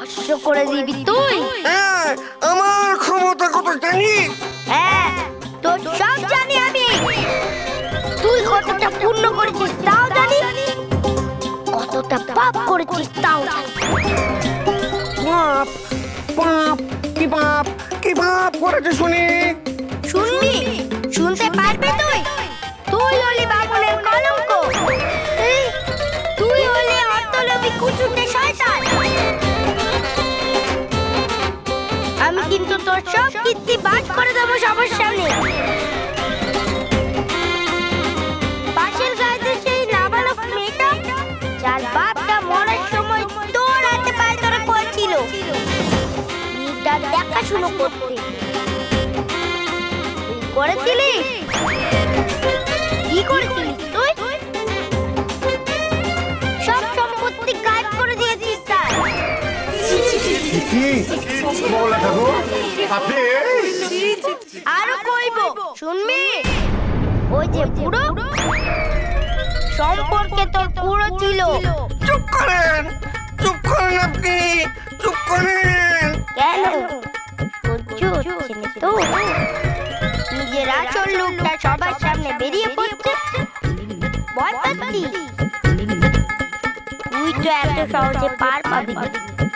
ভস্ম করে দিবি তুই? হ্যাঁ, আমার ক্ষমতা কত জানিস? হ্যাঁ, তোর সব জানি আমি। তুই কতটা পুণ্য করেছিস তাও জানি, কতটা পাপ করেছিস তাও জানি। পাপ পাপ কি পাপ কি পাপ করেছে শুনি? শুনবি? শুনতে পারবি তুই? তুই হলি বামুনের কলঙ্ক। তুই হলি অর্থলোভী কুচুটে শয়তান। আমি কিন্তু তোর সব কীর্তি বাদ করে দেবো সবার সামনে। পাশের গায়ে সেই নাবালক মেয়েটা, যার বাপটা মরার সময় তোর হাতে পায়ে ধরে পড়েছিল, মেয়েটা দেখাশুনো করতে করেছিলি? কি করেছিলিস তুই? সব সম্পত্তি গায়েব করে দিয়েছিস স্যার। আরো কইব, শুনবি? ওই যে পুরো সম্পর্কে তোর পুরো ছিল। চুপ করেন, চুপ করেন আপনি, চুপ করেন। কেন সহ্য হচ্ছে না তো? নিজের আসল লোকটা সবার সামনে বেরিয়ে পড়ছে, ভয় পাচ্ছিস? তুই তো এত সহজে পার পাবি না।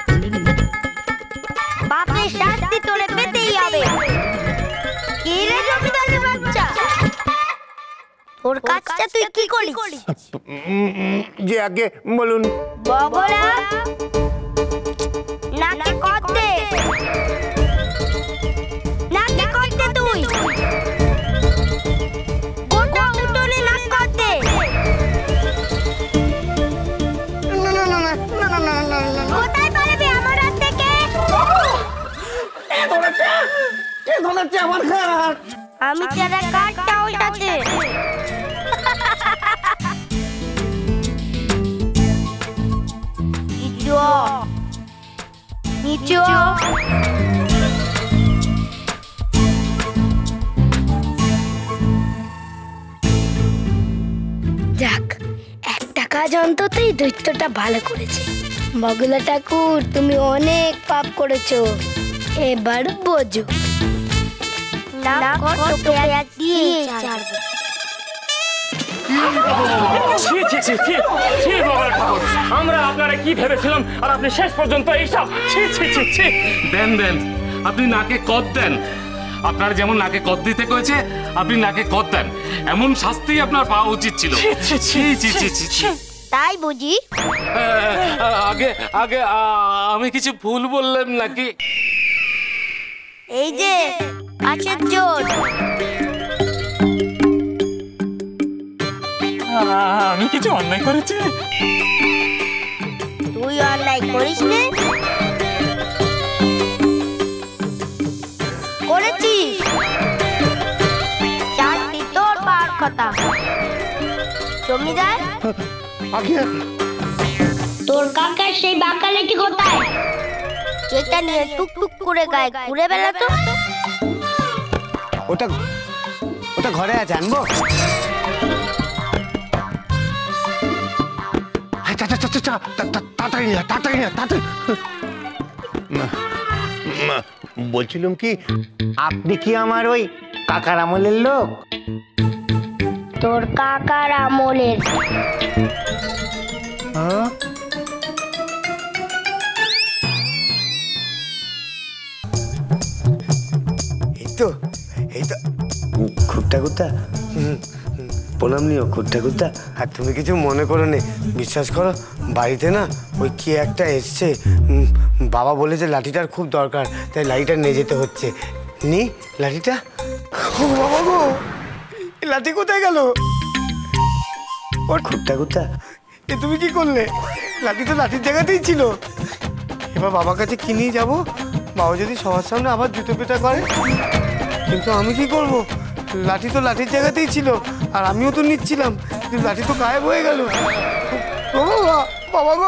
পাপের শাস্তি তোরে পেতেই হবে। কি রে জমিদারের বাচ্চা, তোর কাজটা তুই কি করিস? যে আগে বলুন। বগলা নাকে কর দে, নাকে কর দে তুই। গোটা উঠোনে নাক কর দে। না না না না না না না না। কোথায় পালাবি আমার হাত থেকে? কে ধরেছে আমার ঘাট? আমি তেরা কাটটা ওইটাতে। নিচো যাক, একটা কাজ অন্তত এই দৈত্যটা ভালো করেছে। বগলা ঠাকুর, তুমি অনেক পাপ করেছো, এবার বোঝো। না কত পেঁয়াজ দিয়ে ছাড়বো। আমরা আপনারা কি ভেবেছিলাম, আর আপনি শেষ পর্যন্ত এইসব। দেন দেন, আপনি নাকে কদ দেন। আপনার যেমন নাকে কদ দিতে কয়েছে, আপনি নাকে কদ দেন। এমন শাস্তি আপনার পাওয়া উচিত ছিল। তাই বুঝি? আগে আগে আমি কিছু ভুল বললাম নাকি? এই যে আছের জোর, আমি কিছু অন্যায় করেছি? তুই অন্যায় করিস নে? করেছিস, শাস্তি তোর পাওয়ার কথা। জমিদার, আগে তোর কাকার সেই বাঁকালেটি কোথায়? যেটা নিয়ে টুকটুক করে গায়ে ঘুরে বেড়াতো। ওটা ওটা ঘরে আছে, আনবো? তাড়াতাড়ি না, তাড়াতাড়ি না, তাড়াতাড়ি। বলছিলাম কি, আপনি কি আমার ওই কাকার আমলের লোক? তোর কাকার আমলের। এই তো খুঁটটা খুঁটটা প্রণাম নিও, খুঁটটা খুঁটটা। আর তুমি কিছু মনে করো নে, বিশ্বাস করো, বাড়িতে না ওই কি একটা এসছে। বাবা বলেছে লাঠিটার খুব দরকার, তাই লাঠিটা নিয়ে যেতে হচ্ছে। নি লাঠিটা। ও বাবা গো, লাঠি কোথায় গেল? ওর খুঁটটা খুঁটটা, এ তুমি কি করলে? লাঠি তো লাঠির জায়গাতেই ছিল। এবার বাবার কাছে কি নিয়ে যাবো? বাবা যদি সবার সামনে আবার জুতো পেটা করে, কিন্তু আমি কি করব? লাঠি তো লাঠির জায়গাতেই ছিল, আর আমিও তো নিচ্ছিলাম, কিন্তু লাঠি তো গায়েব হয়ে গেল। ও বাবা, বাবা গো,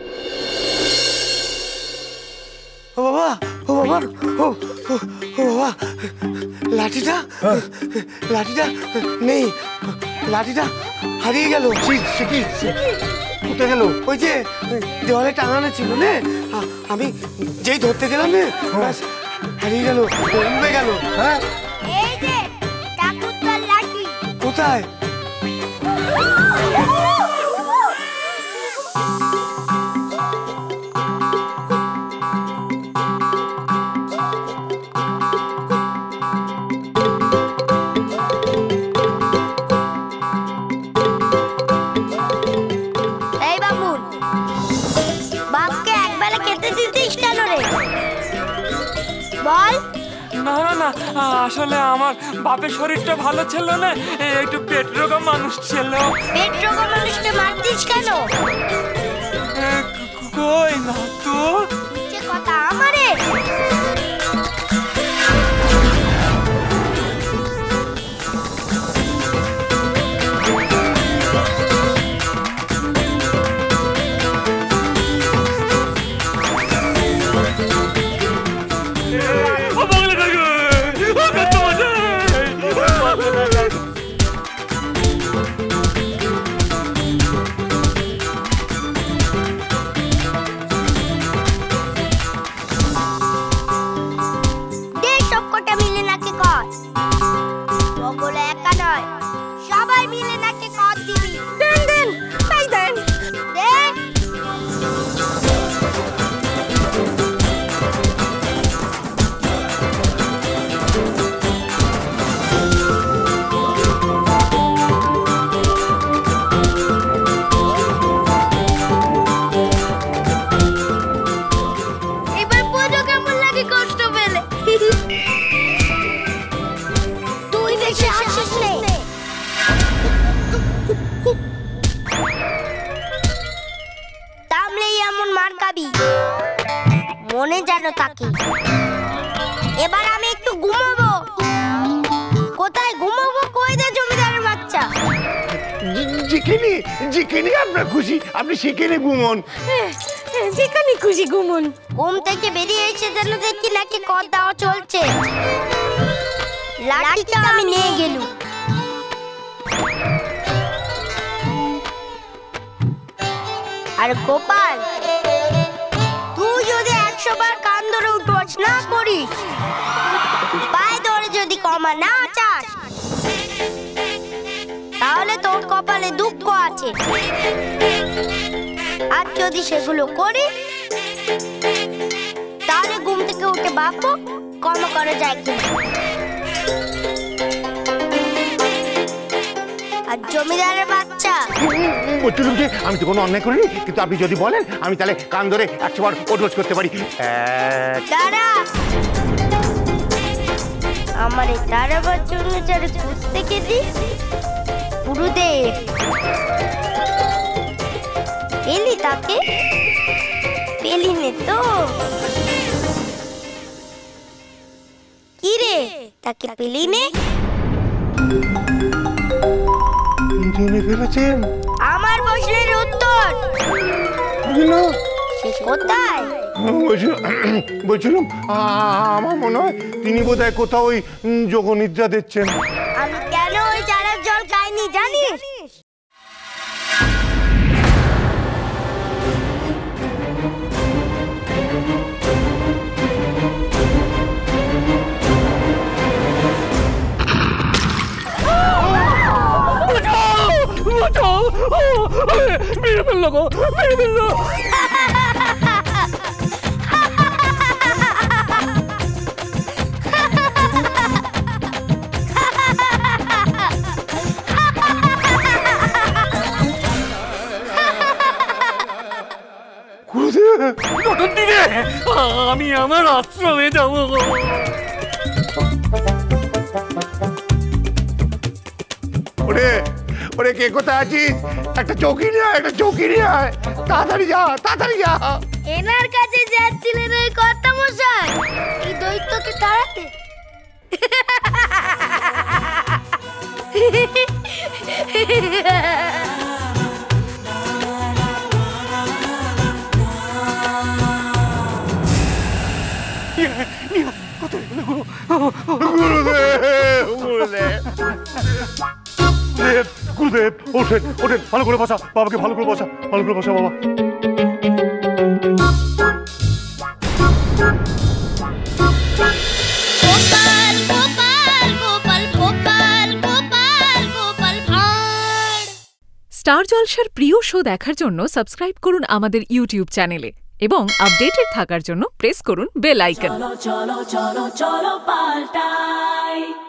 ও বাবা, ও বাবা, ও বাবা, লাঠিটা লাঠিটা নেই, লাঠিটা হারিয়ে গেল। কোথায় গেল? ওই যে দেওয়ালে টাঙানো ছিল না, আমি যেই ধরতে গেলাম না ব্যাস হারিয়ে গেল, উড়ে গেল। হ্যাঁ এই যে ঠাকুরতার লাঠি কোথায়? এই বামুন, বাপকে একবেলা খেতে দিতিস কেন রে? বল। না না না, আসলে আমার বাপের শরীরটা ভালো ছিল না, একটু পেট রোগা মানুষ ছিল। পেট রোগা মানুষকে মারতিস কেন? কই না তো, যে কথা আমারে। সবাই মিলে নাকি কর দিবি। দেন দেন, তাই দেন। দেন। এবার পুজো কেমন লাগে কষ্ট পেলে? তুই বেশি হাসিস নে। তামলেই এমন মার খাবি, মনে যেন থাকে। এবার আমি একটু ঘুমাবো। কোথায় ঘুমাবো? কই দে জমিদারের বাচ্চা। যেখানে যেখানে আপনার খুশি আপনি সেখানে ঘুমন। যেখানে খুশি ঘুমুন। ঘুম থেকে বেরিয়ে এসে যেন দেখি নাকি কর দেওয়া চলছে। লাঠিটা আমি নিয়ে গেলুম। আর গোপাল, তুই যদি 100 বার কান ধরে উঠোস না করিস, পায়ে ধরে যদি ক্ষমা না চাস, তাহলে তোর কপালে দুঃখ আছে। আর যদি সেগুলো করিস, তাহলে ঘুম থেকে উঠে ভাববো ক্ষমা করা যায় কিনা। আর জমিদারের বাচ্চা, বলছিলাম যে আমি তো কোনো অন্যায় করিনি, কিন্তু আপনি যদি বলেন আমি তাহলে কান ধরে 100 বার ওঠোস করতে পারি। দাঁড়া, আমার এই দাঁড়াবার জন্য যারা খুঁজতে গেলি, গুরুদেব পেলি তাকে? পেলি নে তো? কি রে, তাকে পেলি নে? জেনে ফেলেছেন আমার প্রশ্নের উত্তর সে কোথায়? বলছিলাম আমার মনে হয় তিনি বোধহয় কোথাও ওই যোগনিদ্রা দিচ্ছেন। আমি কেন ওই চারার জল খাইনি জানিস? মেরে ফেললো গো, মেরে ফেললো। কখন দিবে? আমি আমার আশ্রমে যাবো। ওরে ওরে, কে কোথায় আছিস? একটা চৌকি নিয়ে আয়, একটা চৌকি নিয়ে আয়, তাড়াতাড়ি যা, তাড়াতাড়ি যা। এনার কাছে যাচ্ছিলেন ওই কর্তা মশাই এই দৈত্যকে তাড়াতে? গুরুদেব, ওঠেন ওঠেন, ভালো করে বসা, বাবাকে ভালো করে বসা, ভালো করে বসা বাবা। স্টার জলসার প্রিয় শো দেখার জন্য সাবস্ক্রাইব করুন আমাদের ইউটিউব চ্যানেলে এবং আপডেটেড থাকার জন্য প্রেস করুন বেল আইকন। চলো চলো চলো চলো পাল্টাই।